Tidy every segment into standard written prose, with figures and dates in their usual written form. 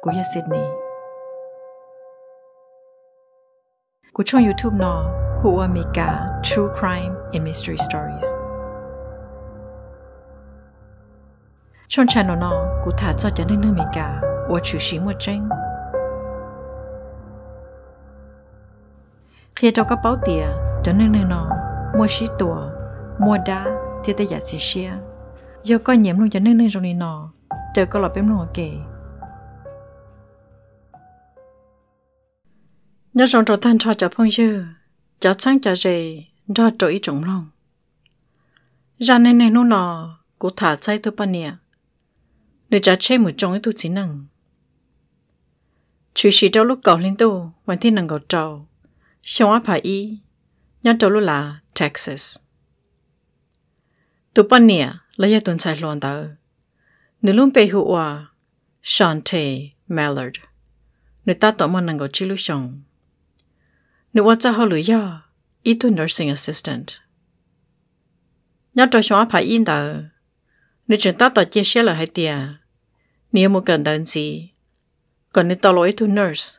của Sidney. Của trong YouTube nó hùa Mekas True Crime and Mystery Stories. Trong channel nó của thả cho cho nên Mekas và chủ sĩ một tranh. Khi trong các báo tiền cho nên nó mua sĩ tùa, mua đá thì tới giả sĩ xe. Do có nhiễm luôn cho nên trong nó chờ có lọ bếm luôn kể. Nhớ trong trò than cho phong dư, cho sáng cho dề, cho trò ý trọng lòng. Ra nên nó nọ, cô thả cháy tôi bà nè. Để trả chế một trong ý tôi chỉ năng. Chú sĩ trong lúc cầu lên tôi, hoàn thiên năng cầu trầu. Xong áp hạ ý, nhớ trầu lúc là Texas. Tôi bà nè, là gia tuần xài loạn tờ. Nếu luôn bê hữu hòa, Shante Mallard. Nếu ta tỏ mà năng cầu chi lúc xong. Nếu ở cho họ lựa do, ý tôi nursing assistant. Nhớ cho chúng phải yên tờ. Nếu chúng ta tỏ chia sẻ là hai tia, nếu một cần đơn gì, còn nếu tỏ lỗi tôi nurse.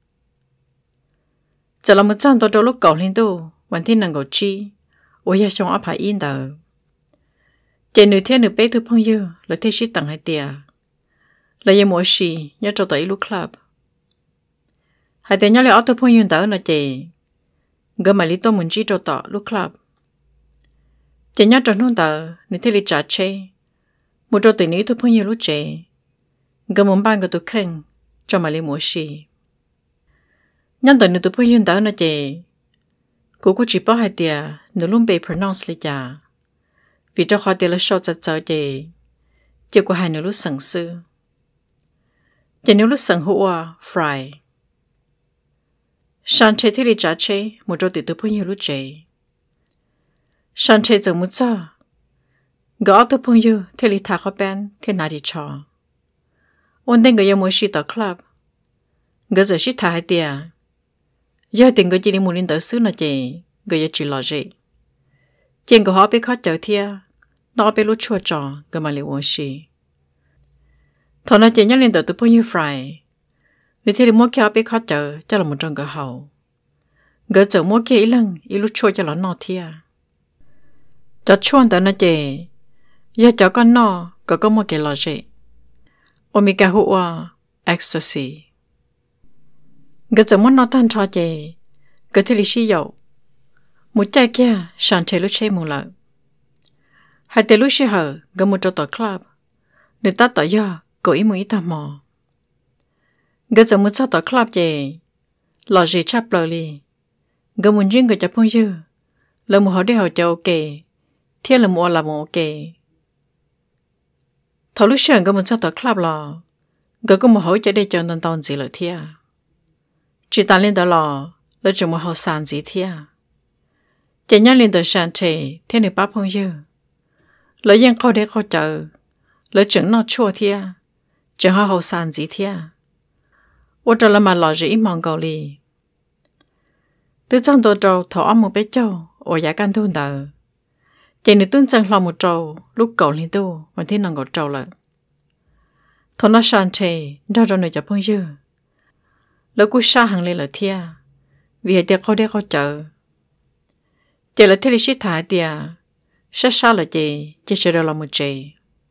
Chỉ là một trăm tỏ lúc cầu lên tôi, hoàn thiên năng cầu chi, ôi ya chúng phải yên tờ. Chỉ nửa thiên nửa bé tôi phong dư, là thế sĩ tặng hai tia. Là như mỗi sĩ, nhớ cho tỏ ý lúc club. Hai tên nhớ lại ở tôi phong dư tờ là chị. Gỡ mà lý tôi muốn chỉ cho tỏ lúc club. Chị nhớ cho nôn tờ, nếu thế lý trả chê. Một trò tình ý tôi phong dư lúc chê. Gỡ muốn ban của tôi khen, cho mà lý mỗi sĩ. Nhớ tờ nếu tôi phong dư tờ là chị. Cô chỉ bảo hai tia, nếu luôn bị pronounce lý trả. Vì cho khỏi tia là sâu chặt chở chị. Chị của hai nếu lúc sẵn sư. Chị nếu lúc sẵn hữu fry. Shante thì lý trả chế, một trò tự phong dư lúc chế. Shante giống một cho. Gỡ tôi phong dư, thì lý thả khó bên, thì nà đi cho. Ôn tên gỡ mỗi sĩ tỏ club. Gỡ giờ sĩ thả hai tia. Giờ tình gỡ chị đi một linh tớ xứ nà chị, gỡ chỉ lò dễ. Chị gỡ họ bị khó chờ thia, nó bị lúc chua trò, gỡ mà lý ôn sĩ. Thọ nà chị nhắc linh tớ tôi phong dư fry. Nếu thế thì mỗi khi họ biết khó chờ cho là một trong gỡ hậu. Gỡ chờ mỗi khi ý lăng, ý lúc chua cho nó nọ thia. Cho chuan tớ nó chê. Giờ cho con nọ, có một cái lò dễ. Omega hụa, ecstasy. Gỡ chờ mỗi nọ tan cho chê. Gỡ thế lý sĩ dậu. Một chai kia, sẵn chê lúc chê mù lợi. Hai tế lúc sĩ hở, gỡ một trò tỏ club. Nếu ta tỏ do, có ý một ý ta mò. Gỡ giờ một sao tỏ club chê. Lò dì chắp lờ li. Gỡ muốn riêng gỡ chắp phong dư. Lỡ một họ đi họ cho ok. Thiên là một là một ok. Thảo lúc sờn gỡ một sao tỏ club lò. Gỡ có một họ cho đây cho nên tòn gì lỡ thia. Chỉ ta lên đó lò. Lỡ chừng một họ sàn gì thia. Chả nhá lên đó sàn thề. Thiên này bác phong dư. Lỡ dân khó để khó chờ. Lỡ chừng nó chua thia. Chừng họ sàn gì thia. Ủa trở là mà lò dĩ mong cầu lì. Từ trong tổ trâu thỏ ấm một bé châu. Ủa giá căn thôn tờ. Chạy nữ tương chân lòng một trâu. Lúc cầu lên tu. Vẫn thế năng cầu trâu lợ. Thỏ nó sàn chê. Đó rồi nơi cho phong dư. Lỡ cú xa hàng lên lỡ thia. Vì hệ tiệc khó đế khó chợ. Chạy lỡ thế lý sĩ thả tìa. Sát xa lỡ chê. Chê sẽ đâu lòng một chê.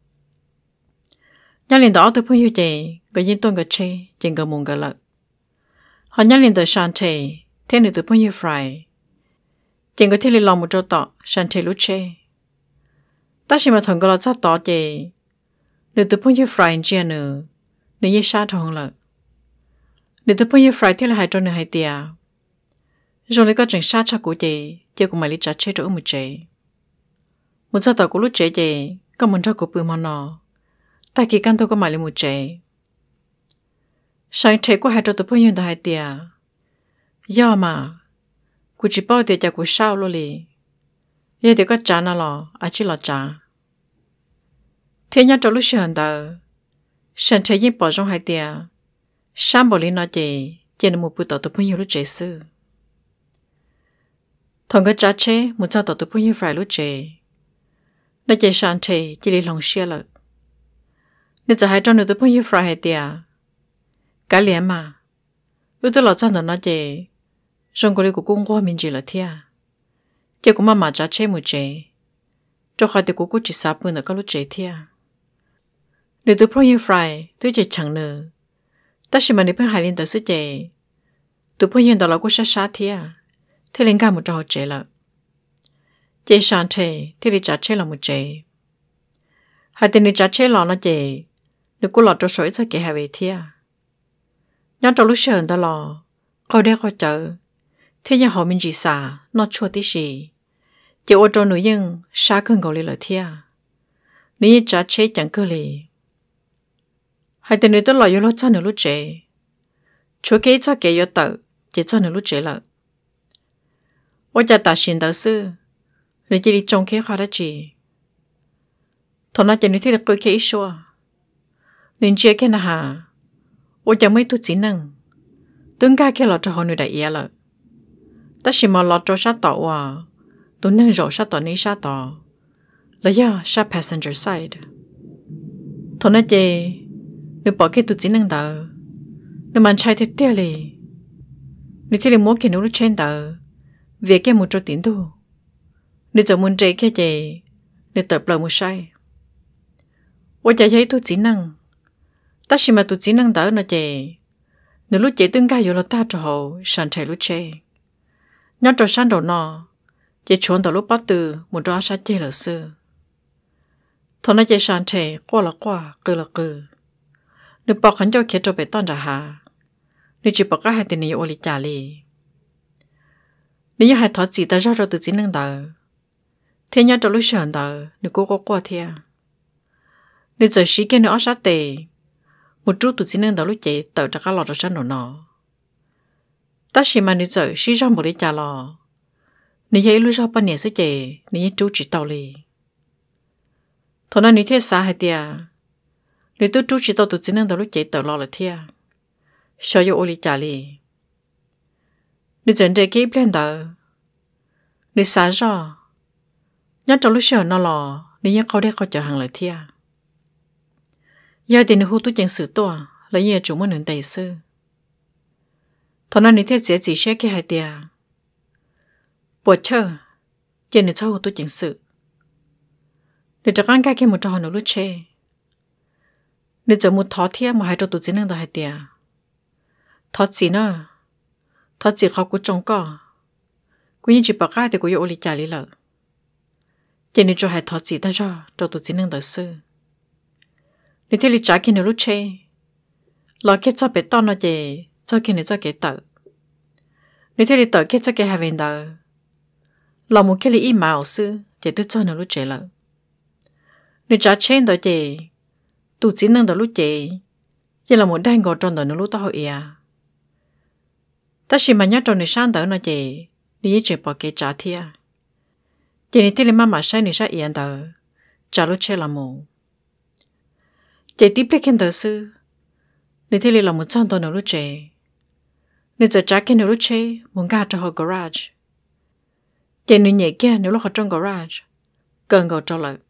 Nhá liền đó tôi phong dư chê. Gỡ nhiên tôn gỡ chê. Chênh gỡ mùng gỡ lợ. Họ nhá liền tờ sàn chê. Thế nữ tôi phong dư fry. Chênh gỡ thế lý lòng một trâu tọ. Sàn chê lúc chê. Ta chỉ mà thằng gỡ lọ chắc tọ chê. Nữ tôi phong dư fry in chê nữ. Nữ như xa thằng lợ. Nữ tôi phong dư fry thế là hai trâu nữ hai tìa. Rồi lấy có chẳng xa chắc của chê. Chê của mày lý trả chê trâu một chê. Một sao tọ của lúc chê chê. Có một trâu của bư mà nọ. Ta kỳ căn tôi có mãi lên một chê. Sáng chế của hai trò tôi phong dư hai tìa. Do mà. Cô chỉ bao tìa chả của sao luôn lì. Giờ thì có trả nà lò. À chỉ lò trả. Thế nhá trò lúc sư hẳn tờ. Sáng chế yên bỏ trong hai tìa. Sáng bỏ lên nó chê. Chê là một bữa tỏ tôi phong dư lúc chê sư. Thằng có trả chế. Một sao tỏ tôi phong dư phải lúc chê. Nó chê sáng chế. Chỉ lý lòng xe lợ. Nếu cho hai trò nữa tôi phong dư phải hai tìa. Cả liền mà. Ước tôi là chân đó nó chị. Trong cái của cung qua mình chỉ là thia. Chị cũng mà trả chế một chế. Cho khỏi thì cũng chỉ sắp bữa nữa có lúc chế thia. Nếu tôi pro như fry, tôi chỉ chẳng nữa. Ta chỉ mà nếu phải hai lên tới sức chế. Tôi pro hiện đó là cũng sát thia. Thế lên cả một trò chế là. Chế sáng chế, thế thì trả chế là một chế. Hai tên đi trả chế là nó chế. Nếu cô lọt cho sỏi cho kẻ hai về thia. Nhớ cho lúc sờn đó là. Câu đây khó chờ. Thế nhà họ mình chỉ xả, nó chua tí gì. Chỉ ô tô nữ dân, xa cơn gầu lì lợi thia. Nếu như trả chế chẳng cơ lì. Hai tên nữ tôi lòi vô lô cho nữ lúc chế. Chúa kế cho kế vô tự, chỉ cho nữ lúc chế lợi. Ô chả ta xin đỡ sư. Nếu chỉ đi trông kế khó đó chị. Thôi nó chẳng nữ thì là cơ kế ý xua. Nên chế kế nà hà. Ô chả mấy tôi chỉ nâng. Tương ca kế lọt cho họ nữ đại ý lợi. Ta chỉ mà lọt cho sát tỏ à. Tôi nâng rổ sát tỏ ní sát tỏ. Là do sát passenger side. Thôi nói chê. Nếu bỏ cái tôi chỉ nâng đỡ. Nếu mà chạy thì tiêu lì. Nếu thì mua cái nụ trên đỡ. Việc cái một trò tiến tu. Nếu cho muốn chạy cái chê. Nếu tập lời một sai. Ôi chả thấy tôi chỉ nâng. Ta chỉ mà tôi chỉ nâng đỡ nó chê. Nếu lúc chê tương ca vô là ta cho hồ. Sản chạy lúc chê. Nhớ trò sáng đầu nọ. Chị chuẩn đầu lúc bắt từ một trò sát chê là sư. Thôi nói chị sáng chê qua là qua, cư là cư. Nếu bọc hắn cho kia cho bế toàn ra hà. Nếu chỉ bọc các hai tên này ô lì chả lì. Nếu như hai thoát chỉ ta ra rồi từ chính năng đờ. Thế nhớ trò lúc sờn đờ, nếu cô có qua thia. Nếu giờ xí kia nữa sát tề. Một chút từ chính năng đờ lúc chị tự ra các lọ trò sáng đầu nọ. Ta chỉ mà nếu giờ xí ra một lý chả lò. Nếu vậy lúc ra bao nhiêu sẽ chê, nếu như chú chỉ tàu lì. Thôi nói nếu thế xa hay tìa. Nếu tôi chú chỉ tàu tụi chính năng tàu lúc chê tàu lo là thia. Sao vô ô lì chả lì. Nếu dẫn đề kế bên tàu. Nếu xa ra. Nhớ trong lúc sợ nó lò, nếu như câu đây có chờ hàng lời thia. Giờ thì nếu hô tôi chẳng xử tòa, là như chúng muốn nâng đầy sư. Thôi nói nếu thế dễ chỉ xe cái hai tìa. Bộ chờ, giờ nếu cháu tôi chẳng sự. Nếu chắc ăn cái kia một trò nó lúc chê. Nếu giờ một thó thiê mà hai trò tụi chính năng đó hai tìa. Thó chỉ nữa. Thó chỉ khó của trông có. Cũng như chỉ bảo cái thì cũng yêu ô lì chả lý lợi. Giờ nếu cho hai thó chỉ ta cho trò tụi chính năng đó sư. Nếu thế lý trả kia nó lúc chê. Lo kết cho bế to nó chê, cho kia nó cho kế tự. Nếu thế lý tự kết cho kế hai bên đó. Là một cái lý ý mạo sư, để tôi cho nó lúc chế lợi. Nếu trả trên đó chế, tụi chỉ nâng đó lúc chế, giờ là một đai ngồi trong đó nó lúc tao hỏi à. Ta chỉ mà nhớ trong này sáng đó nó chế, nếu chế bỏ cái trả thia. Chế này thế là mà sai này sai yên đó, trả lúc chế là một. Chế tiếp lấy khen đó sư, nếu thế là một trăm đó nó lúc chế. Nếu giờ trả cái nó lúc chế, muốn gà cho họ garage. Chị nữ nhẹ kia nếu lúc họ trong garage. Cần gọi cho lại.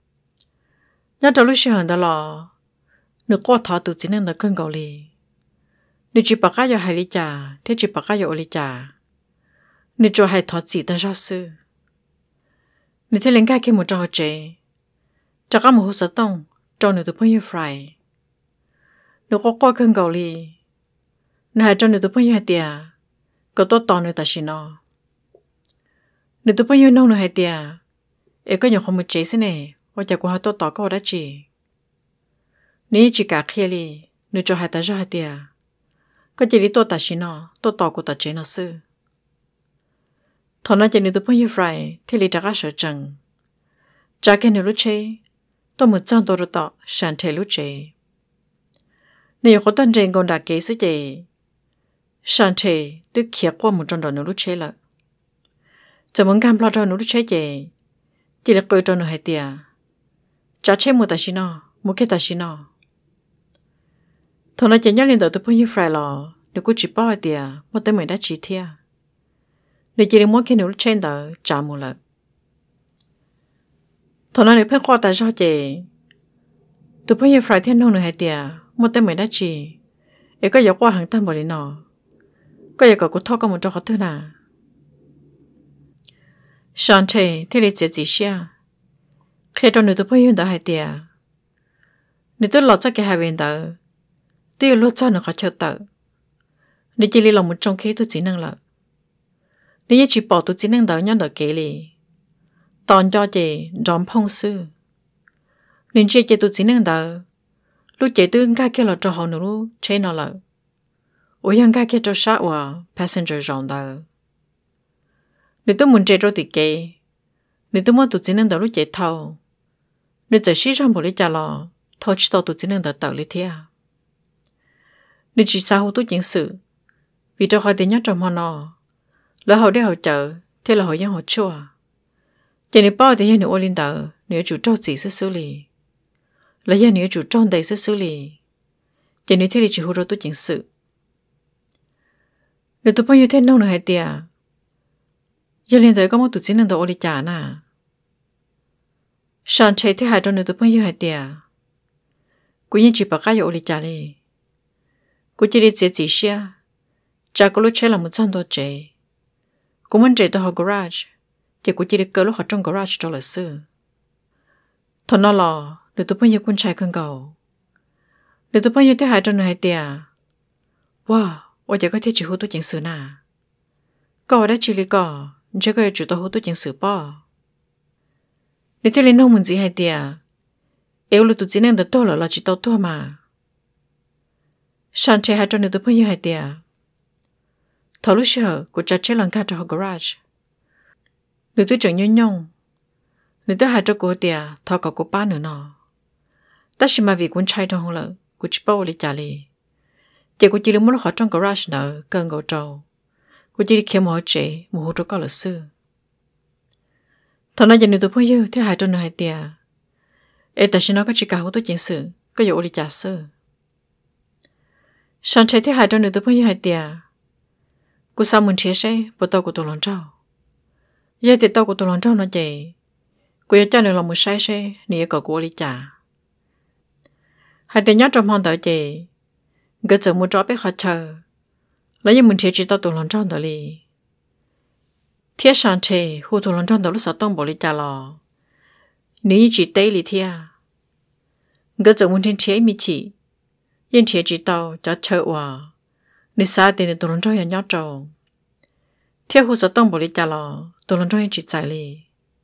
Nhớ cho lúc xưa đó là. Nếu qua thọ tụi chính năng là cân gọi lì. Nếu chỉ bạc á cho hai lý trà. Thế chỉ bạc á cho ô lý trà. Nếu cho hai thọ chỉ ta ra sư. Nếu thế lên cái kia một trò họ chế. Chắc á một hồ sở tông. Cho nếu tụi phong như fry. Nếu có qua cân gọi lì. Nếu hai cho nếu tụi phong như hai tìa. Có tốt to nếu ta xin nó. Nếu tụi bao nhiêu nông nữa hay tìa, em có nhiều không một chế xin nè, và chả có hai tốt tỏ có đã chỉ. Nếu chỉ cả kia li, nếu cho hai ta ra hai tìa, có chỉ lý tốt ta xin nó, tốt tỏ của ta chế nó sư. Thôi nói chỉ nếu tụi bao nhiêu fry, thì lý trả cả sở chẳng. Trả cái nếu lúc chế, tôi một trăm đô tỏ, sản thể lúc chế. Nếu có tuần trên còn đã kế sức chế, sản thể tôi kia qua một trăm đô nếu lúc chế lợi. Giờ muốn cam lo cho nó chế chế, chỉ là cười cho nó hay tiệt. Trả chế một tài xí nó, một cái tài xí nó. Thôi nói chỉ nhớ lên đầu tôi bao nhiêu phải lo, nếu cứ chỉ bao tiệt, một tới mình đã chỉ thiệt. Nếu chỉ là muốn cái nó trên đó trả một lần. Thôi nói nếu phải qua tài cho chế, tôi bao nhiêu phải thiên nông nó hay tiệt, một tới mình đã chỉ. ấy có giờ qua hàng tam bỏ đi nọ có giờ có thọ có một trò khó thứ nào sáng thế thì lấy gì xia khi đó người tôi phải hiện đã hay tiệt người tôi lọt cho cái hai bên đó tôi lọt cho nó khó chịu tao người chỉ lấy lòng một trong khi tôi chỉ năng là người chỉ bỏ tôi chỉ năng đó nhăn đó kỹ li toàn cho chị dòm phong sư nên chị tôi chỉ năng đó lúc chị tôi ngay kia là cho họ nữa lúc chế nó là ôi anh ngay kia cho sát vào passenger rộng đó nếu tôi muốn chạy rồi thì kệ nếu tôi muốn tôi chỉ năng đó lúc chạy thâu nếu chạy xí ra một lý trả lò thôi chỉ tao tôi chỉ năng đó tạo lý thế à nếu chỉ sao tôi chính sự vì cho họ tiền nhớ trong họ nọ lỡ họ đi họ chợ thế là họ dân họ chua chỉ nếu bao thì nếu ô linh đạo nếu chủ trâu gì sẽ xử lý là dân nếu chủ trâu đầy sẽ xử lý chỉ nếu thế thì chỉ hỗ trợ tôi chính sự nếu tôi bao nhiêu thế nông nữa hay tiệt giờ liền tới có một tụi chính năng đó ô linh trả nè sáng chế thế hai trong nếu tôi bao nhiêu hay tiệt cô yên chỉ bảo cái ô linh trả đi cô chỉ đi chế chỉ xia cha cô lúc chơi là một trăm đô chế cô muốn chế tới họ garage thì cô chỉ đi cơ lúc họ trong garage cho là sư thằng nó lò để tôi bao nhiêu con trai con gấu để tôi bao nhiêu thế hai trong này tiệt wow ôi giờ có thể chỉ hút tôi chỉnh sửa nà có đã chỉ lý có chứ có chủ tôi hút tôi chỉnh sửa bỏ để thế lên nông mình gì hay tiệt yếu là tôi chỉ nên được tôi là chỉ tao tôi mà sáng chế hai trong này tôi bao nhiêu hay tiệt thầu lúc sợ cô cha chết lần cả cho garage nếu tôi chẳng nhung nhung nếu tôi hai cho cô tiệt thầu cả cô ba nữa nọ tất nhiên mà vì con trai trong lợ cô chỉ bảo lấy trả li chỉ cô chỉ lấy một lọ trong garage nợ cần gạo trâu cô chỉ đi kiếm một chế một hộp cho là sư thằng này giờ nếu tôi bao nhiêu thế hai trong này hai tiệt ê tất nhiên nó có chỉ cả hộp tôi chính sự có dụ lấy trả sư sáng chế thế hai trong này tôi bao nhiêu hai tiệt cô sao muốn chia sẻ bộ tàu của tôi lần trâu giờ thì tàu của tôi lần trâu nó chạy cô cho nên là một sai xe nè có cô đi trả hai đứa nhát trong hòn đảo chạy gỡ chở một chó bé khó chờ lấy những mình chia chỉ tàu tôi lần trâu đó đi thiết sáng chế hồ tôi lần trâu đó lúc sau tông bỏ đi trả lò nếu chỉ tây đi thia gỡ chở một trên chế mi chỉ yên chia chỉ tàu cho chờ hòa nếu xa thì tôi lần trâu nhà nhát trâu theo hồ sơ tông bỏ đi trả lò tôi lần trâu chỉ chạy đi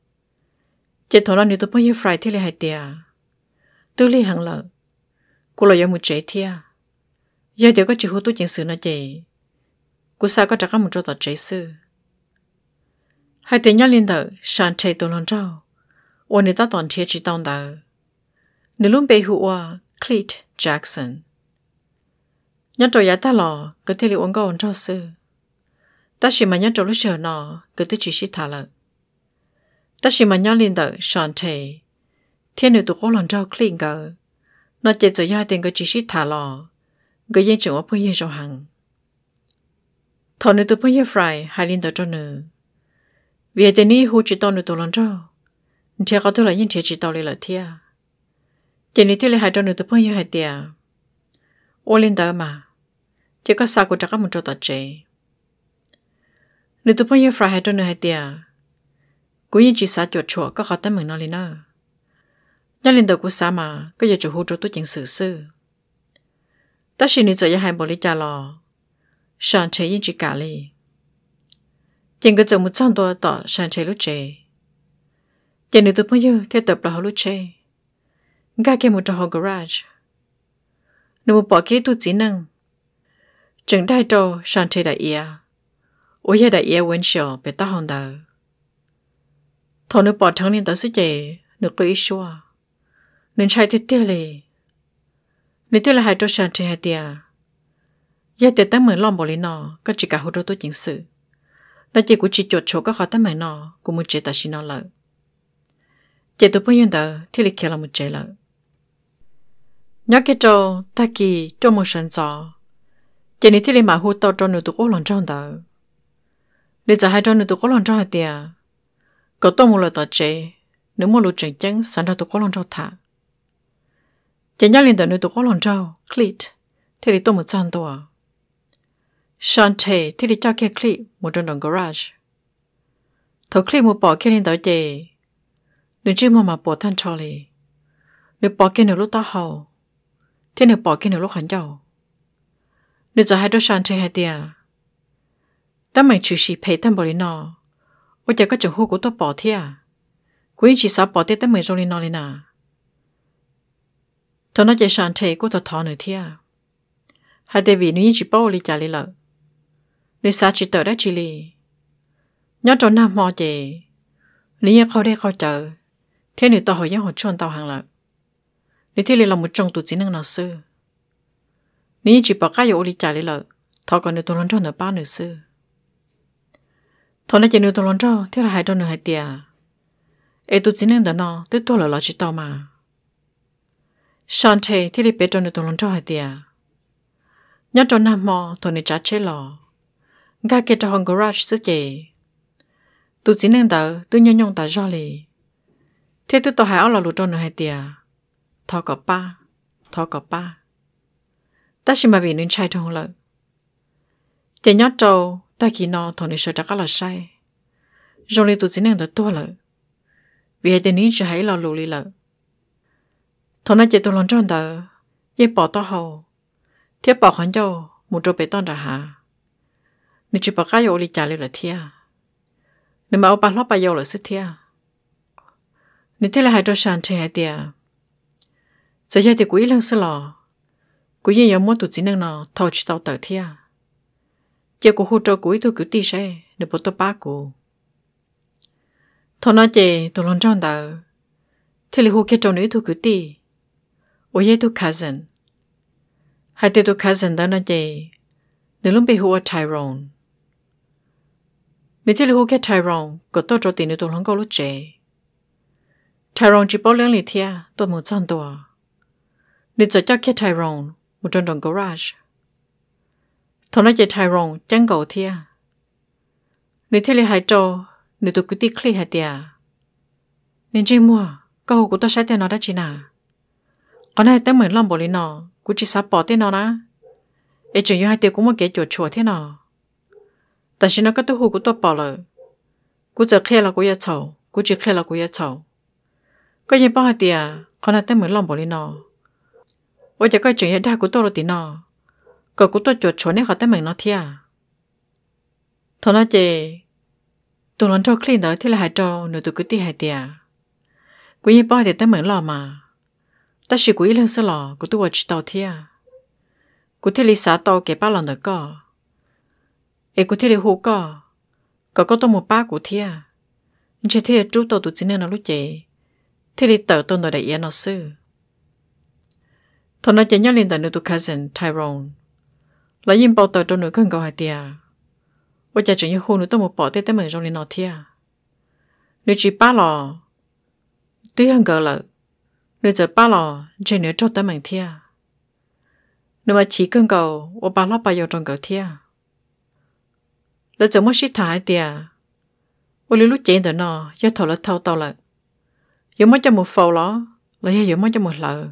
chỉ thằng nó nếu tôi bao nhiêu fry thì lại hay tiệt tôi lấy hàng lợ cô là một chế thia giờ điều có chỉ hút tôi chính sự nó chế cô sao có chắc một chỗ tọt chế sư hai tiếng nhát lên đầu sáng chế tôi lần trâu ôn người ta toàn thiệt chỉ tông đầu nếu luôn bị hùa Cleat Jackson nhát trâu giá ta lò có thể liệu ôn có ôn trâu sư ta chỉ mà nhát trâu lúc chờ nọ cứ tôi chỉ thả lợ ta chỉ mà nhát lên đầu sáng chế thiên nữ tụ có lần trâu clean gờ nó chỉ cho hai tiền cái chỉ thả lò cái yên chừng ở bao nhiêu hàng thằng nữ tụ bao nhiêu fry hai lên đầu cho nữ vì thế này hú chỉ tao nữ tụ lần trâu thì có tôi là yên chỉ tao lấy là thia chỉ này thì lấy hai trâu nữ tụ bao nhiêu hai tiền ô lên đầu mà chỉ có sao cũng chắc một chỗ tọt chế nếu tôi bao nhiêu fry hai trâu nữ hai tiền cũng yên chỉ xả chuột chuột có khó tâm mình nó lên nữa nhớ lên đầu của xả mà có giờ chủ hú cho tôi chính sự sư ta xin đi cho hai bộ lý trả lò sáng chế yên chỉ cả li chính cái chồng một trăm đô tỏ sáng chế lúc chế chỉ nếu tôi bao nhiêu theo tập là họ lúc chế ngay kia một trò họ garage nếu một bỏ kia tôi chỉ năng chẳng đại trò sáng chế đại ia ôi ya đại ia windshield bị ta hòn đầu thằng nó bỏ thằng nên tao sẽ chế nó có ý xua nên chạy tiếp theo liền nên tôi là hai trò sáng chế hai tia giờ để tao mới làm bỏ lên nó có chỉ cả hỗ trợ tôi chính sự là chỉ của chỉ chuột chỗ có khó tao mới nó cũng một chế ta xin nó lợi chế tôi bao nhiêu đó thì lịch kia là một chế lợi nhớ cái trò ta kỳ cho một sân gió chế này thì lịch mà hút tao cho người tôi có lòng trong đó để cho hai trò người tôi có lòng trong hai tia có tôi một lời tao chế nếu một lúc chỉnh chắn sẵn ra tôi có lòng trong thả chế nhắc lên tờ người tôi có lòng trong Cleat thế thì tôi một trăm tuổi. Shante thế thì cho cái clip một trong đồng garage. Thầu clip một bỏ cái lên tới chè. Đừng chỉ mà bỏ than cho lì. Đừng bỏ cái nửa lúc tao hầu. Thế nửa bỏ cái nửa lúc hắn giàu. Đừng giờ hai đứa Shante hai tia. Ta mình chỉ xì phải tham bảo lý nó. Ôi chả có trường hô của tôi bỏ thế à. Quý chỉ sao bỏ thế ta mình rồi lý nó lý nà. Thôi nó chạy Shante của tôi thọ nữa thế à. Hai đứa vì nó chỉ bảo lý trả lý lợi. Lý xa chỉ tờ đã chỉ lý. Nhớ trốn nam mò chè. Lý nhớ khó đây khó chờ. Thế nữa tao hỏi nhớ họ chuồn tao hàng lợi. Lý thế lý là một trong tụi chính năng nào sư. Lý chỉ bảo cái yếu lý trả lý lợi. Thọ còn nữa tôi lần cho nữa ba nữa sư. Thôi nó chỉ nữa tôi lần cho. Thế là hai trò nữa hai tia. Ê tụi chính năng đó nó. Tức tôi là chỉ tao mà. Shante thế lý bé trò nữa tôi lần cho hai tia. Nhớ trốn nam mò. Thôi này trả chế lò. Gà kê cho hòn garage sư chè. Tụi chính năng đó. Tôi nhớ nhông ta do lì. Thế tôi tao hai áo là lụt trò nữa hai tia. Thọ có ba. Thọ có ba. Ta chỉ mà vì nên trai trong lợi. Chỉ nhớ trâu. Ta khi nó thọ này sợ chắc là sai. Rồi li tụi chính năng đó tôi lợi. Vì hai tên ní chỉ hãy lo lụ li lợi. Thọ này chỉ tôi lần tròn đó. Ye bỏ tao hầu. Thế bỏ khoản dâu. Một trâu bế tôn ra hả. Nếu chỉ bỏ cái dâu li trả li là thia. Nếu mà ông bà lót bà dâu là sức thia. Nếu thế là hai trâu sàn chơi hai tia. Giờ giờ thì quý lăng sư lò. Quý yên giống muốn tụi chính năng nó thọ chỉ tao tờ thia. Giờ của hỗ trợ quý tôi cứ tì xe. Để bỏ tôi bác của. Thọ nói chê tôi lần tròn đó. Thế là hô kết trâu nữ tôi cứ tì. Ôi ye tôi cousin. Hai tên tôi cousin đó nói chê. Nếu lúc bị hô Tyrone. Nếu thế là hô kết Tyrone. Có tôi cho tiền nếu tôi lần câu lúc chê. Tyrone chỉ bảo lưỡng lì thia. Tôi một trăm tuổi. Nếu cho kết Tyrone. Một trong đồng garage. Thọ nói chê Tyrone chẳng cầu thia. Nếu thế là hai trâu. Nếu tôi cứ tí clip hai tia. Nên chị mua. Câu hồ của tôi sẽ tên nó đã chị nà. Còn này tên mình làm bộ lý nó. Cũng chỉ sắp bỏ tên nó ná. Ê chẳng như hai tia cũng một cái chuột chùa thế nào. Tại vì nó có tôi hồ của tôi bỏ lời. Cũng giờ khê là của nhà chầu. Cũng chỉ khê là của nhà chầu. Có như bao hai tia. Còn này tên mình làm bộ lý nó. Ôi chả coi chuyện như đa của tôi là tí nó. Cậu của tôi chuột chùa nên khỏi tên mình nó thia. Thôi nói chê. Tôi lần cho clean đó thì là hai trâu nếu tôi cứ tí hai tia. Quý như bao thì tên mình lò mà. Ta chỉ quý lên sơ lò của tôi chỉ tàu thia. Của thế lý xá tàu kể ba lần đó có. Ê của thế lý hú có. Có tôi một ba của thia. Nhưng chế thế chú tàu tụi chính nên nó lúc chế. Thế lý tờ tôi nói đại yên nó sư. Thôi nói chế nhớ lên tờ nếu tôi cousin Tyrone. Nói nhìn bao tờ tôi nữa cần cầu hai tia. Ôi chả chuyện như hôn nữa tôi một bỏ tên mình trong lên nó thia. Nếu chỉ ba lò. Tuy hơn gỡ lợ. Nếu giờ ba lò. Chỉ nữa cho tên mình thia. Nếu mà chỉ cần cầu. Ô ba lò ba dầu trong gỡ thia. Nếu giờ mất xích thả hai tia. Ô lưu lúc chén tờ nó. Do thầu là thâu tàu lợ. Dù mất cho một phầu ló. Là dù mất cho một lợ.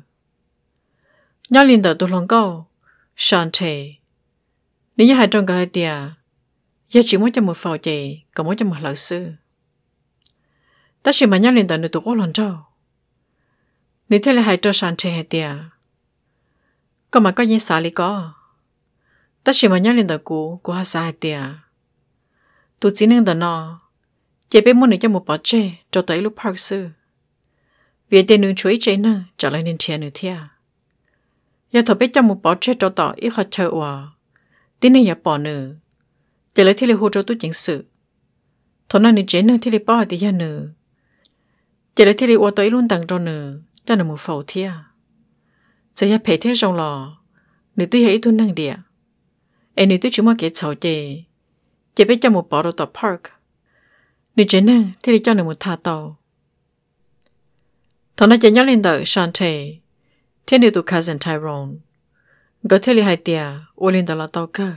Nhớ lên tờ tôi lòng câu. Shante. Nếu như hai trong gỡ hai tia. Giờ chỉ muốn cho một phao chè, còn muốn cho một lợn sư. Ta chỉ mà nhắc lên tận được tụi cô lần trâu. Nếu thế là hai trâu sàn chè hai tia. Còn mà có những xả lý có. Ta chỉ mà nhắc lên tận của hai xả hai tia. Tụi chỉ nên tận nó. Chè bé muốn được cho một bó chè, cho tới lúc park sư. Vì tiền nương chuối chè nè, trả lại nên tiền nữa thia. Giờ thọ bé cho một bó chè cho tỏ ít khó chơi hòa. Tí nên nhà bỏ nữa. Chỉ lấy thế là hỗ trợ tôi chính sự. Thôi nói nên chế nữa thế là bỏ thì ra nữa. Chỉ lấy thế là ô tới luôn tặng cho nữa. Cho nó một phẩu thia. Chỉ là phải thế trong lò. Nếu tôi thấy tôi năng địa. Em nếu tôi chỉ muốn cái cháu chè. Chỉ biết cho một bỏ đồ tàu park. Nếu chế năng thế là cho nó một thả tàu. Thôi nói chỉ nhắc lên tờ Shante. Thế nếu tôi cousin Tyrone. Có thế là hai tia. Ô lên tờ là tàu cơ.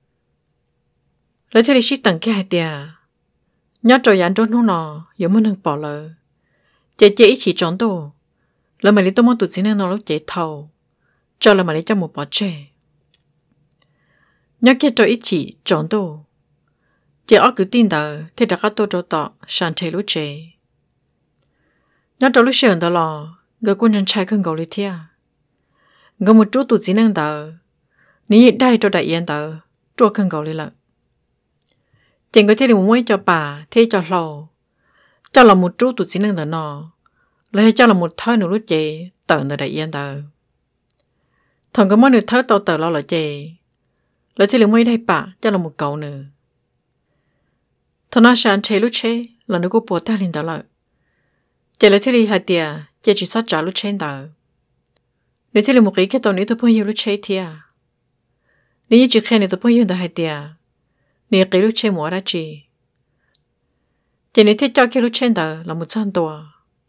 Lấy thế là xích tặng cái hai tia. Nhớ trò dán trốn hông nọ. Giống mới nâng bỏ lỡ. Chế ít chỉ trốn đồ. Là mà lấy tôi mong tụi xin nó lúc chế thầu. Cho là mà lấy cho một bỏ trẻ. nhớ kia cho ít chỉ chọn đồ chỉ ở cứ tin đời thì đã có tôi cho tọ sản thế lúc chế nhớ cho lúc sớm đó là người quân nhân trai không gọi đi thia người một chút tụt chỉ năng đời ní đây cho đại yên đời cho không gọi đi lận chỉ có thể là muốn cho bà thế cho lò cho là một chút tụt chỉ năng đời nọ lại cho là một thoi nữa lúc chế tờ nơi đại yên đời thằng có món được thoi tàu tờ lo là chế lại thì là muốn đây bà cho là một cậu nữa thằng nó sản chế lúc chế là nó có bỏ ta lên đó lại chỉ là thế này tiệt chỉ sát trả lúc trên đó nếu thế là một cái tàu này tôi bao nhiêu lúc chế thiệt nếu chỉ khen tôi bao nhiêu đó tiệt nếu cái lúc chế mua ra chỉ nếu thế cho cái lúc trên đó là 100 đô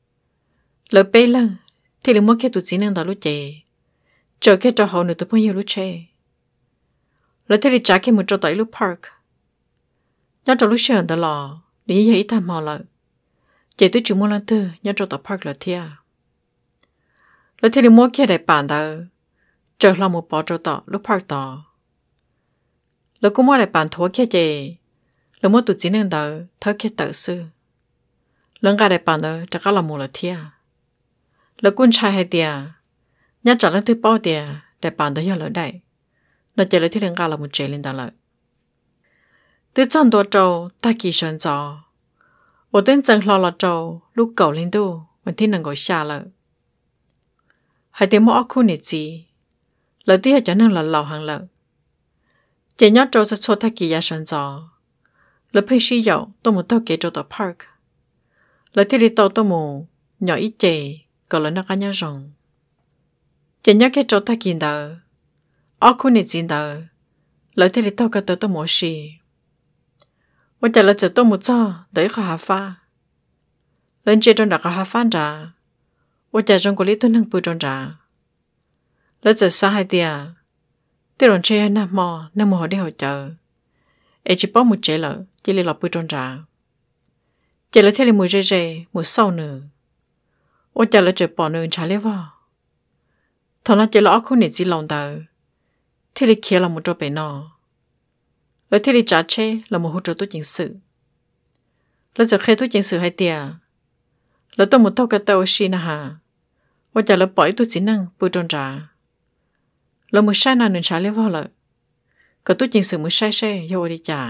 lỡ bé lần thì là mua cái tụi chỉ năng đó lúc chế chờ cái cho họ nữa tôi bao nhiêu lúc chế lỡ thế là trả cái 100 tại lúc park nhớ cho lúc sớm đó là nếu như vậy tham mò lại chỉ tôi chỉ muốn làm từ nhớ cho tập park là thiệt rồi thì mua kia để bàn đó chờ làm một bỏ cho tọ lúc park đó rồi cũng mua để bàn thua kia gì rồi mua tụi chính đó thở kia tự sư lần cái để bàn đó chắc là một là thiệt rồi quân trai hay tiệt nhớ cho lên từ bao tiệt để bàn đó giờ lỡ đây nó chỉ là thì lần cái là một chế lên đó lại từ trong đó trâu ta kỳ sơn gió我等真老了走，路高领导，问题能够下了。还得莫苦日子，老弟就能了老行了。今日走就错他几日上早，老平时有都冇到幾做到 park， 老弟你到都冇，nhỏ ít chè，個人那個人用。今日嘅做他見到，苦日子到，老弟你到個到都冇事。我จะละจะต้มมุจ้าเดี๋ยวข้าฟ้าเล่นเจจนดักข้าฟ้าจ้าว่าจะจงกุลีตัวหนึ่งปูจนจ้าแล้วจะสาให้เดียที่เราเชื่อน้ำมอได้หัวเจอจิป้อมุเจลจีเลยหลับปูจนจ้าเจเลยที่เลยมุเจมุเศร้าหนึ่งว่าจะละจะปอหนึ่งชาเลว่าตอนนั้นเจละคู่เนี่ยจีลองเดาที่เลยเขียนเรามุจไปนอแล้วที่ได้จัดเช่เรามาหัวใจตัวจริงสื่อเราจะเคยตัวจริงสื่อให้เตียเราต้องมุดเท่ากับเต้าชีนะฮะว่าจะเราปล่อยตัวจีนังปูจนจ่าเรามือใช้นานหนึ่งช้าเรียกว่าเลยก็ตัวจริงสื่อมือใช้โยดีจ่า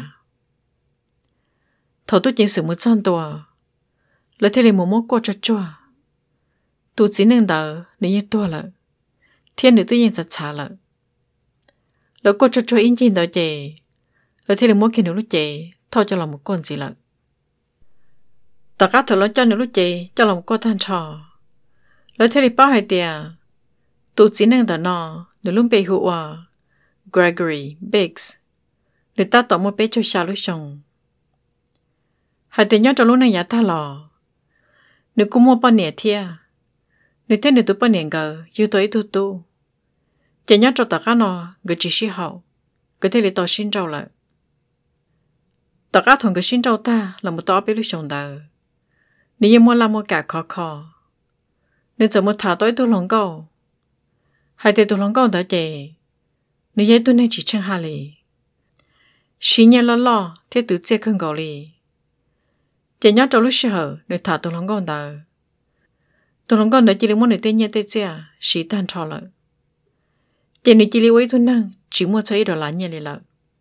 ถอดตัวจริงสื่อมือซ่อนตัวแล้วที่ได้มุมกดจั่วตัวจีนังเดาในยี่ตัวเลยเทียนหรือตัวยิงจัดฉาเลยแล้วกดจั่วอินจินเดาเจแล้วที่เรามั่วกินหนูลูกเจทอดจะลองมุกก้นสิละแต่ก็ถือล้อจนหนูลูกเจจะลองมุกก้นท่านชอแล้วที่เราป้าให้เดียตัวจีนึงแต่นอหนูลุ่มไปหัว Gregory Biggs หรือตาต่อมาไปช่วยชาลุชงหายเดียยอดจะรู้ในยาตาหล่อหนูกูมั่วป้าเนี่ยเทียหนูเท่หนูตัวป้าเนี่ยเกออยู่ตัวไอ้ตัวเจยอดจะตากันนอเกจิชิเขาก็ที่เราต่อชินเจ้าเลยตากาถงกับชินเจ้าตาเราไม่ต่อไปลุชงเดอนี่ยังมัวลามกะคอนี่จะมัวถาตัวตัวหลงเก้าให้ตัวหลงเก้าเดอเจนี่ยัยตัวในจีเชิงฮาลีชินยันล้อที่ตัวเจ้าขึ้นเกาหลีเจย้อนจะลุชเหอนี่ถาตัวหลงเก้าเดอตัวหลงเก้าเดอจีริมัวนี่เตยเตเจ้าสีตันทอเลยเจนี่จีริไว้ตัวนั่งchỉ mua chơi đồ lá nhẹ lại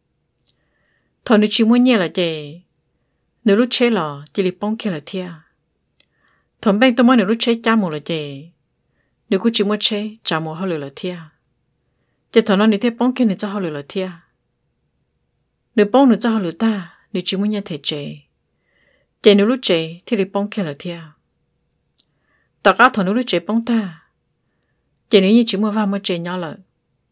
thằng nó chỉ mua nhẹ là gì nếu lúc chơi là chỉ li bông kia là thia thằng bên tôi muốn nếu lúc chơi cha mua là gì nếu cứ chỉ mua chơi cha mua họ lừa là thia chỉ thằng nó nếu thấy bông kia nếu cho họ lừa là thia nếu bông nếu cho họ lừa ta nếu chỉ mua nhẹ thể chơi chỉ nếu lúc chơi thì li bông kia là thia tất cả thằng nếu lúc chơi bông ta chỉ nếu như chỉ mua vào mua chơi nhỏ là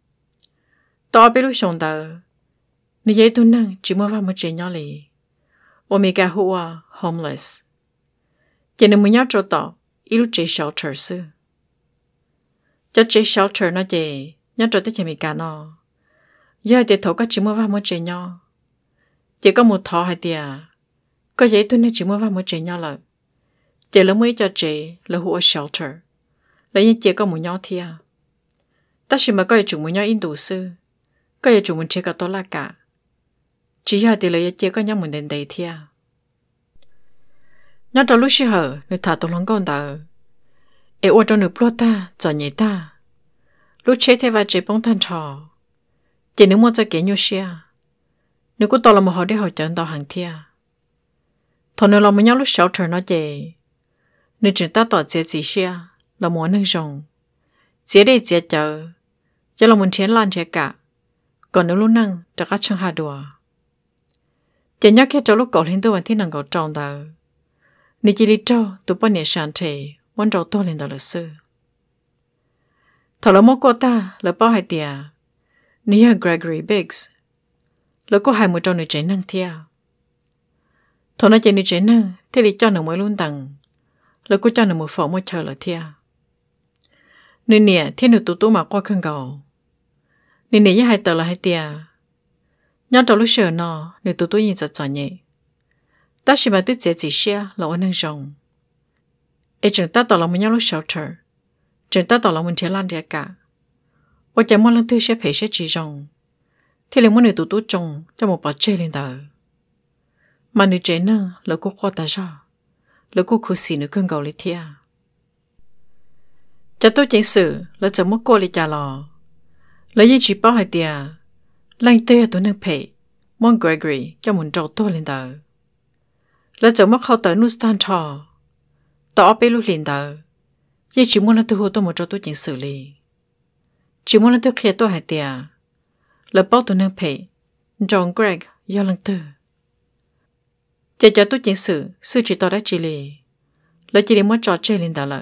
tao biết lúc sống đó, nếu vậy tôi năng chỉ mua vào một chuyện nhỏ lì, Omega hoa homeless, chỉ nên muốn nhớ cho tao, ít lúc chơi shelter sư, cho chơi shelter nó gì, nhớ cho tới chơi Mekas nó, giờ để thấu các chỉ mua vào một chuyện nhỏ, chỉ có một thọ hay tiệt, có vậy tôi nên chỉ mua vào một chuyện nhỏ là, chỉ là mới cho chơi là hoa shelter, là như chỉ có một nhỏ thiệt, ta chỉ mà có chủ một nhỏ in đủ sư. cái gì chúng mình chơi cả to là cả chỉ là để lấy chơi cái nhóm mình đến đây thia nhớ trong lúc xưa hở người thả tổ lòng con ta ở ở trong nửa plot ta cho nhảy ta lúc chơi thế và chơi bóng than trò chỉ nếu muốn cho kẻ nhau xia nếu có to là một họ để hỏi chọn tàu hàng thia thằng nào làm một nhau lúc sáu trời nó chơi nếu chúng ta tỏ chế gì xia là muốn nâng rồng chế để chế chờ cho là muốn chiến lan chế cả còn nếu lúc nâng đã các chân hà đùa chỉ nhắc khi cho lúc cậu lên tôi vẫn thấy nàng cậu tròn tờ nếu chỉ đi trâu tụi bọn nhẹ sàn thì muốn trâu tôi lên tờ là sư thằng là một cô ta là bao hai tia nếu Gregory Biggs là cô hai một trâu nữ chế năng thia thằng nói chế nữ chế năng thì đi cho nàng mới luôn tầng là cô cho nàng một phỏ một chờ là thia nên nè thiên nữ tụi mà qua khăn cầu nên nè với hai tờ là hai tia nhớ trong lúc sửa nó nếu tụi tôi nhìn rất rõ nhẹ ta chỉ bảo tự chế chỉ xe là ổn năng rộng ấy chúng ta tỏ lòng một nhau lúc shelter chúng ta tỏ lòng một thiên lan địa cả và chẳng mong lần thứ sẽ phải sẽ chỉ rộng thì là muốn nếu tụi tôi trông cho một bảo chơi lên đời mà nếu chế năng là cô qua ta ra là cô khu xì nữa cơn cầu lý thia cho tôi chính sự là chẳng mất cô lý trả lò là những chỉ bảo hai tia lanh tê tôi năng phê mong Gregory cho muốn trâu tôi lên đời là chẳng mất khâu tới nút stand trò tỏ bê lúc lên đời nhưng chỉ muốn là tôi hô tôi một trâu tôi chính xử lý chỉ muốn là tôi khía tôi hai tia là bảo tôi năng phê John Greg do lăng tư chỉ cho tôi chính xử sư chỉ tỏ đã chỉ lì là chỉ để muốn trò chơi lên đời lợi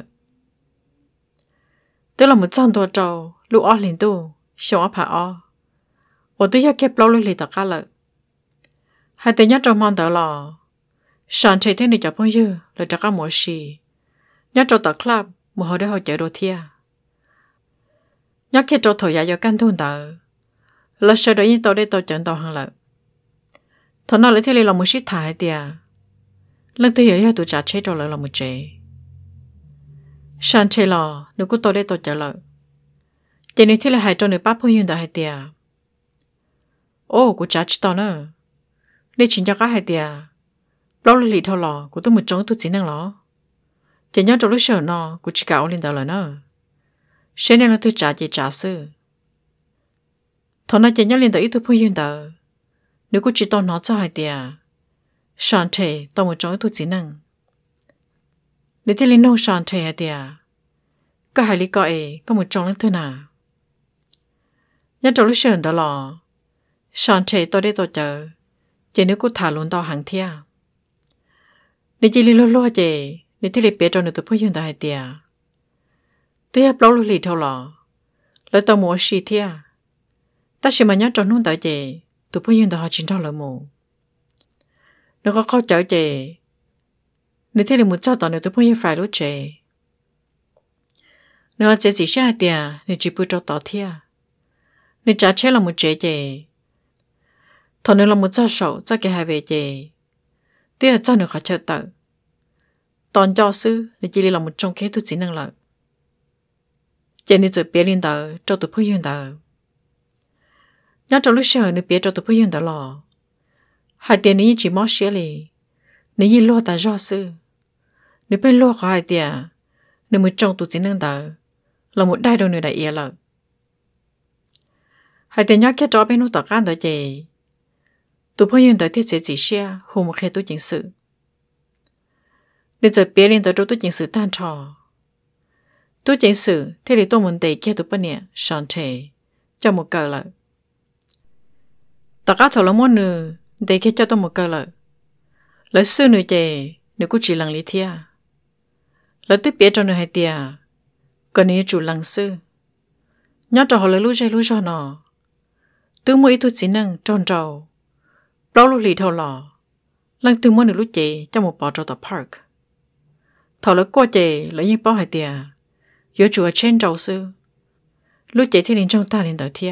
tức là một trămตัวtrâu lúc ở lên tu xong ở phá ở và tôi kẹp lâu lên tất cả lợi hai tên nhát trong mòn tờ lò sáng chạy thế này cho bao nhiêu là tất cả mọi sự nhát trong tờ club một hồi để họ chạy đồ thia nhát khi trong thổi giá căn thôn tờ là sợ đợi những tàu để tàu chọn tàu hàng lợi thằng nào lấy thế này là một shit thải tiệt lần tôi hiểu tụi trả chết rồi là một chế sáng chạy lò nếu có tàu để tàu chọn lợi chỉ nếu thế là hai trong nửa bát phong yên đã hai tiệt ô của trả chết tao nữa để chính cho các hai tiệt bao lâu lì thao lò của tôi một trong tôi chỉ năng lò chỉ nhớ trong lúc sợ nó của chỉ cạo lên tàu là nữa sẽ nên là tôi trả chỉ trả sư thằng này chỉ nhớ lên tàu ít tôi phong yên tàu nếu có chỉ tao nó cho hai tiệt sáng chạy tao một trong tôi chỉ năng nếu thế lên nông sáng chạy hai tiệt có hai lý coi có một trong lên thế nào nhớ trong lúc sợ tao lò sáng chạy tao để tao chờ chỉ nếu cô thả luôn tao hàng thia nếu chỉ li lo chỉ nếu thì li bé cho nó tụi phong yên tàu hai tiệt tôi hấp lâu lì thao lò lấy tao mua xì thia ta chỉ mà nhớ trong nông tàu chỉ tụi phong yên tàu họ chính thao lợi mù nó có câu chở chỉ nếu thì li một cho tao nếu tụi phong yên phải lúc chỉ nếu chỉ xe hai tiệt nếu chỉ bự cho tao thia nếu trả chế là một chỉ thằng nếu là một cho sầu cho cái hai về chỉ tôi là cho nó khó chơi tự toàn cho sư để chỉ là một trong kế tôi chỉ năng lợi chỉ nên rồi bé lên tờ cho tụi phong yên tờ nhớ trong lúc sợ nếu bé cho tụi phong yên tờ lò hai tiền này chỉ mót xé lì nếu như lo ta do sư nếu bên lo khỏi hai tiền nếu một trong tụi chỉ năng tờ là một đai đầu người đại ia lợi hai tiền nhớ cái cho bên nó tờ can tờ chỉ tụi phong yên tờ thiết sẽ chỉ xe hồ một khe tôi chính sự nên rồi bé lên tờ cho tôi chính sự tan trò tôi chính sự thế thì tôi muốn đẩy kia tụi bên nè sáng chế cho một cờ lợi tất cả thầu là món nữa đẩy kia cho tôi một cờ lợi lấy sư nữa chè nếu cô chỉ lăng lý thia lấy tôi biết cho nữa hai tia còn nếu chủ lăng sư nhớ cho họ lấy lúa cho nó tôi mua ít tôi chỉ năng tròn trầu bao lúa lì thầu lò lăng tôi mua được lúa chè cho một bò cho tàu park thầu lấy qua chè lấy những bao hai tia yếu chủ ở trên trầu sư lúc chạy thì lên trong ta lên tàu thia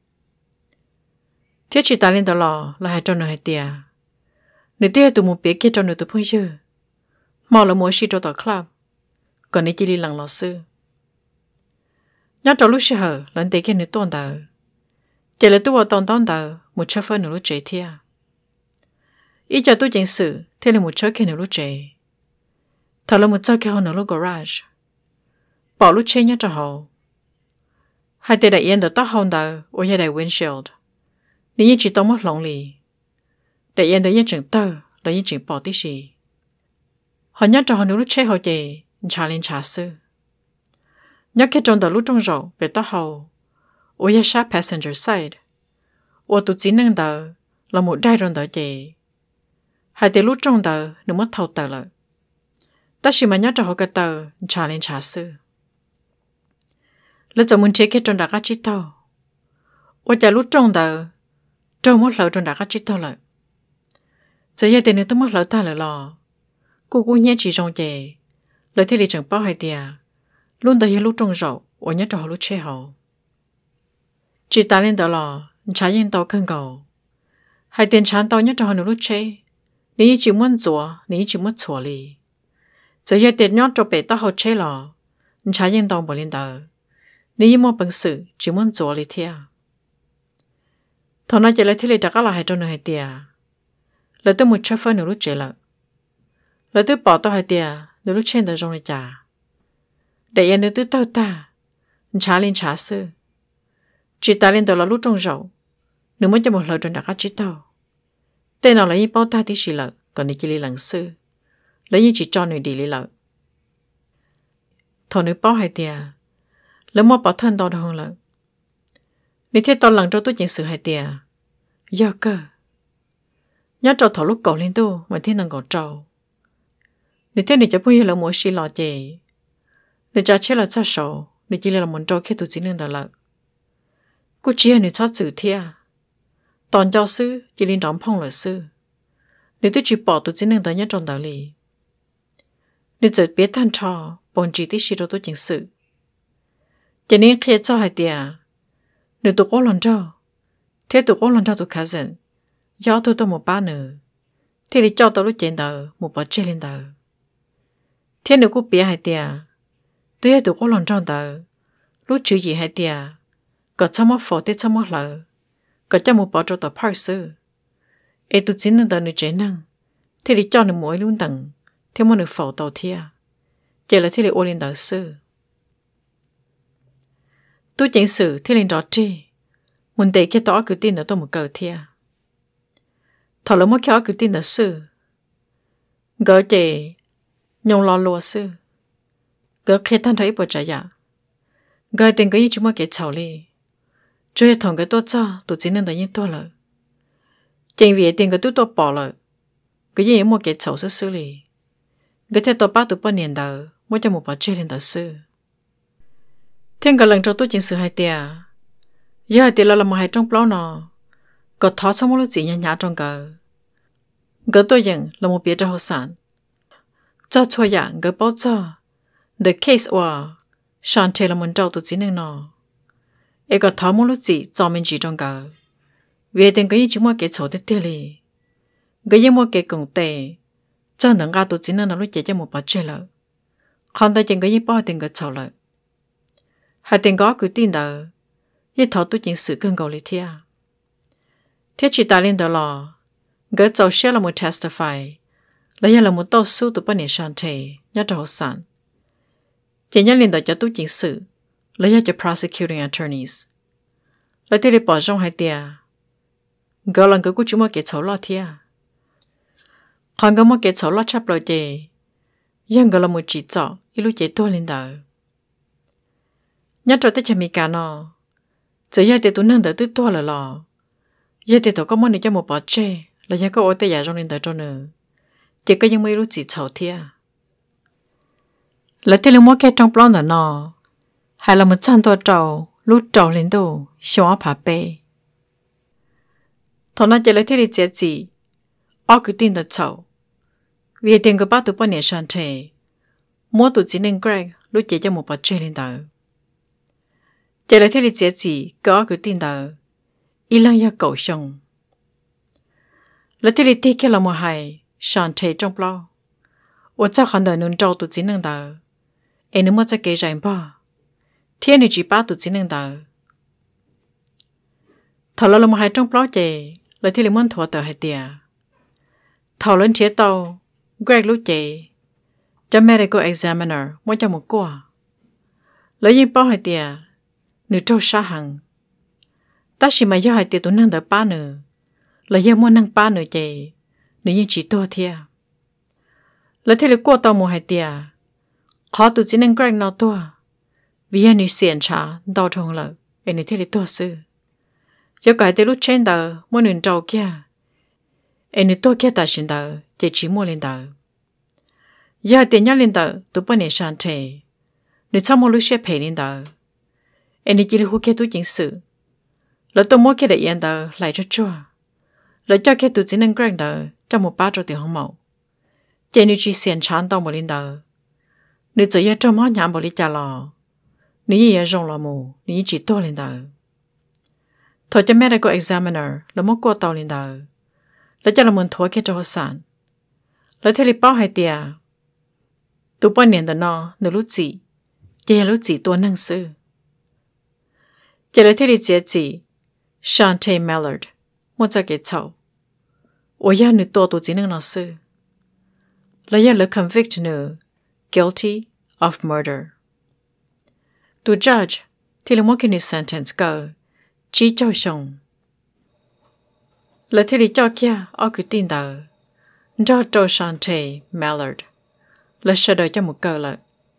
thiết chỉ ta lên tàu lò là hai tròn nửa hai tia nếu tia tụi một bé kia tròn nửa tụi phong dư mò là mỗi xí trâu tàu club còn nếu chỉ đi lăng lò sư nhớ trâu lúc xí hở lần tế kia nửa tuần tàu chỉ là tôi vào tòn tờ một chớp phân nửa lúc chế thia. Ý cho tôi chính sự thế là một chớp kia nửa lúc chế. Thật là một chớp kia hơn nửa lúc garage. Bỏ lúc chế nhá cho họ. Hai tay đại yên được tóc hông tờ, ở nhà đại windshield. Nếu như chỉ tông mất lòng lì. Đại yên được yên chừng tờ, là yên chừng bỏ tí gì. Họ nhá cho họ nửa lúc chế họ chế, trả lên trả sư. Nhớ cái trong tờ lúc trong rổ, về tóc hầu. Ở nhà sát passenger side. Ở tụ chỉ nâng tờ, là một đai rôn tờ chế. Hai tay lúc trong tờ, nửa mất thâu tờ lợi. Ta chỉ mà nhớ cho họ cái tờ, trả lên trả sư. Lúc cho muốn chế cái trong đã gắt chít tàu. Ở nhà lúc trong tờ, trong mất lỡ trong đã gắt chít tàu lợi. Giờ giờ tiền nữa tôi mất lỡ ta lợi lò. Cô nhé chỉ trong chế. Lợi thế lý chẳng bao hai tìa. Luôn tờ hiện lúc trong rậu, ở nhớ cho họ lúc chế họ. Chỉ ta lên tờ lò, trả yên tàu cân cầu. Hai tiền chán tàu nhớ cho họ lúc chế. Nếu chỉ muốn rùa, nếu chỉ muốn chùa lì. Giờ giờ tiền nhớ cho bể tàu họ chế lò. Trả yên tàu bỏ lên tờ. Nếu một bằng sự, chỉ muốn rùa lì thia. Thọ nói chỉ là thế lý đã gác là hai trong nửa hai tìa. Lợi tôi một chớp phân nửa lúc chế lợi. Lợi tôi bỏ tàu hai tìa, nửa lúc trên tờ rong này trả. Để yên nửa tôi tàu ta. Trả lên trả sư. Chỉ ta lên tàu là lúc trong rậu. Nửa mới cho một lời trong đã gác chế tàu. Tên nào là như bao ta tí xì lợi, còn đi chỉ lý lần sư. Lấy như chỉ cho người đi lý lợi. Thọ nữ bao hai tìa. Lấy mua bảo thân tàu được hơn lợi. Nếu thế tàu lần cho tôi chuyện sự hai tìa. Giờ cơ. Nhớ trò thọ lúc cầu lên tu, mà thế nâng cầu trâu. Nếu thế này cho bây giờ là mua xì lọ chê. Nếu cha chết là cha sầu, nếu chỉ là muốn trâu khi tụi chính nâng đà lợi. Cô chỉ là nếu cho chữ thia. Toàn cho sư, chỉ lên trống phong là sư. Nếu tôi chỉ bỏ tụi chính nâng đà nhất trong đạo lý. Nếu giờ biết than trò, bọn chỉ tí xì đồ tôi chính sự. Cho nên khi cho hai tìa. Nếu tụi có lần trâu, thế tụi có lần trâu tụi khá dần. Do tôi một ba nữa. Thế thì cho tôi lúc trên tờ, một bỏ chơi lên tờ. Thế nếu cô biết hai tìa. Tôi hay tụi có lần trong tờ. Lúc chữ gì hai tìa. Có cho mất phổ tế cho mất lỡ. Có cho một bỏ cho tờ park sư. Ê tụi chính nâng tờ nữ chế năng. Thế thì cho nữ mỗi luôn tầng. Thế mà nữ phổ tàu thia. Vậy là thế thì ô lên tờ sư. Tôi chẳng xử thế lên đó tri. Muốn để cái tỏ cứ tin ở tôi một cờ thia. Thọ là mất khéo cứ tin ở sư. Gỡ chè. Nhông lo lùa sư. Gỡ khế thân thấy bộ trả dạ. Gỡ tiền cái gì chúng mà kể chào li. Chú hệ thống cái tốt cho. Tụi chính nên tới những tốt lợi. Chẳng vì tiền cái tốt bỏ lợi. Cái gì mà kể chào sư li. Gỡ theo tôi bác tụi bao niên đời. Mới cho một bảo chơi lên đời sư. Thiên cả lần cho tôi chính sự hai tìa. Giờ hai tìa là một hai trong bao nọ. Có thó trong một lúc gì nhả trong cờ. Gỡ tôi dừng là một biệt cho hồ sản. Cho chua dạng gỡ báo cho. The case or Shan thề là một trâu tụi chính nâng nọ. Ê có thó một lúc gì cho mình chỉ trong cờ. Vì tên cái gì chúng mà kể xấu tiết tiết lì. Cái gì mà kể cùng tệ. Cho nâng ra tụi chính nâng nó lúc chế cho một bảo chế lợi. Còn tôi chẳng cái gì bao tiền gỡ xấu lợi. Hai tên có cứ tin đỡ. Như thọ tụi chính sự cân cầu lý thia. Thế chỉ ta lên đó lò. Gỡ cháu xe là một testify. Lấy là một tàu su tụi bọn nền sản thể. Nhớ cho hồ sản. Chỉ nhớ lên đó cho tụi chính sự. Lấy cho prosecuting attorneys. Lấy thế để bỏ trong hai tìa. Gỡ lần gỡ của chúng mà kể cháu lo thia. Còn gỡ mà kể cháu lo chấp rồi chê. Nhưng gỡ là một chỉ rõ. Ý lúc chế tôi lên đó. Nhớ cho tới cho Mekas nó. Giờ giờ để tụi nâng đỡ tụi tôi là lò. Giờ thì tôi có món này cho một bỏ chê. Là giờ có ôi tay giả trong lên tới cho nữa. Chỉ có những mấy lúc chỉ chầu thia. Là thế lúc mỗi cái trong plon là nó. Hay là một trămตัวtrầu. Lúc trầu lên đồ. Xong phá bê. Thọ nó chỉ là thế thì chế gì. Ở cứ tin là chầu. Vì tiền của bác tụi bọn nền sản thể. Mỗi tụi chỉ nên Greg. Lúc chế cho một bỏ chê lên đó. Chỉ là thế thì chế gì. Có cứ tin đó. Ý lăng ya cầu xong. Là thế thì cái là một hài. Sản thể trong bao. Ở chắc hẳn đời nâng trâu tụi chính nâng đó. Em nếu mà chắc kế rảnh bao. Thiên này chỉ ba tụi chính nâng đó. thầu là một hai trong plot chè lấy thì muốn thua tờ hai tia thầu lên chế tàu Greg lúc chè cho medical examiner muốn cho một quả lấy những bao hai tia nữ trâu sa hằng ta chỉ mà do hai tia tụi năng đỡ ba nữa lấy những muốn năng ba nữa chè nữ những chỉ tua thia lấy thì qua tàu một hai tia khó tụi chỉ năng Greg nào tua vì anh ấy xiên trả đau thòng lợ anh ấy thì tua sư cho cái từ lúc trên đầu muốn nên trâu kia anh ấy tua kia ta xin đầu chỉ mua lên đầu giờ tiền nhau lên đầu tụi bọn này sang thế nếu trong một lúc sẽ phải lên đầu anh ấy chỉ được hút kia tụi chính sự lỡ tụi mua kia để yên đầu lại cho chua lỡ cho kia tụi chỉ nên Greg đầu cho một ba triệu tiền không màu chỉ nếu chỉ xiên trả đau một lên đầu nếu chỉ giờ trong máu nhảm bỏ đi trả lò nếu giờ rong lò mù nếu chỉ tua lên đầu thôi cho medical examiner là một cô tàu lên đầu là cho là muốn thua cái cho sản là thế là bao hai tia tụi bao年的呢那路子也路子多能事这了这里姐姐 Shante Mallard 我在给操我要你多只能那事了要了 convict 你 guilty of murder tu judge ที่了我给你 sentence go chỉ cho xong là thế thì cho kia ở cái tin đầu cho Shante Mallard là sợ đợi cho một câu lại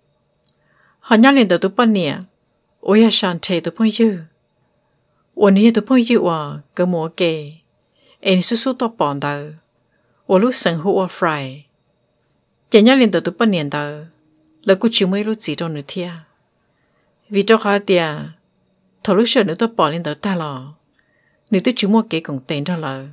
họ nhắc lên tụi bọn nè ôi Shante tụi bọn yêu ôi nè tụi bọn yêu à cái mùa kề anh su to bọn đầu ôi lúc sáng hụt fry chỉ nhắc lên tụi bọn nè đầu là cứ chịu mấy lúc gì đâu nữa thia vì cho họ tia thầu lúc sợ nữa tôi bỏ lên đầu ta lò nếu tôi chỉ mua cái cổng tiền đó là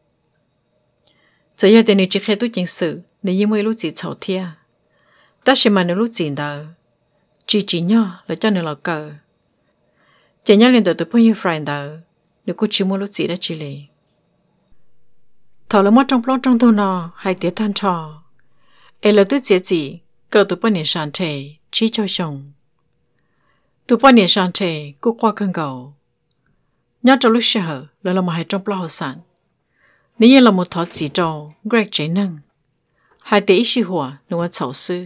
giờ giờ tiền chỉ khai tôi chính sự nếu như mấy lúc gì xấu thia ta sẽ mà nếu lúc gì đó chỉ nhỏ là cho nên là cờ chỉ nhớ lên đầu tôi bao nhiêu friend đó nếu cô chỉ mua lúc gì đó chỉ lệ thầu là mất trong plot trong thôn nọ hay tiếc than trò ấy là tôi chỉ gì cờ tôi bao nhiêu sản thể chỉ cho xong tụi bọn này sang thế cũng qua cơn gầu nhớ trong lúc sợ là một hai trong bao sản nếu như là một thọ chỉ trâu Greg chế năng hai tỷ ít sự hòa nuôi chậu sư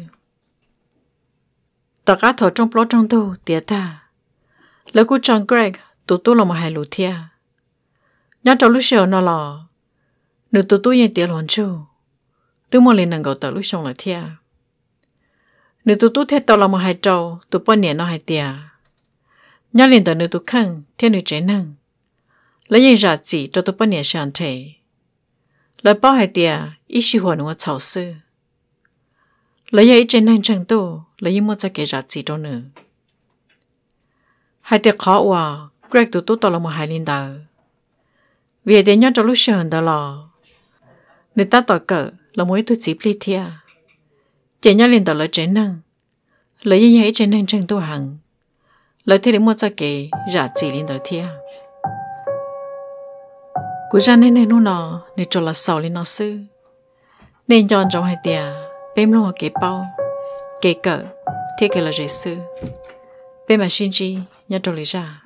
tất cả thọ trong bao trong đâu tiệt ta là cô chàng Greg tụi tôi là một hai lũ thia nhớ trong lúc sợ nó là nếu tụi tôi yên tiệt luôn chứ tôi muốn lên năng gầu tới lúc xong là thia nếu tụi tôi thấy tao là một hai trâu tụi bọn này nó hai tia nhớ lên tờ nếu tụi khăn theo nữ chế năng lấy những giá trị cho tụi bọn này sang thể lấy bao hai tia ít sự hòa nó chảo sư lấy những chế năng chẳng tu lấy những một cái giá trị cho nữa hai tia khó hòa Greg tụi tôi tao là một hai linh đạo vì thế nhớ cho lúc sợ đó là người ta tỏ cỡ là mỗi thứ chỉ pli thia chỉ nhớ lên tờ là chế năng lấy những ấy chế năng chẳng tu hằng lấy thế để mua cho cái giá trị lên tờ thia cú ra nên nó nọ để cho là sầu lên nó sư nên chọn trong hai tia bém luôn cái bao cái cỡ thế cái là dễ sư bém mà xin chi nhớ cho lấy ra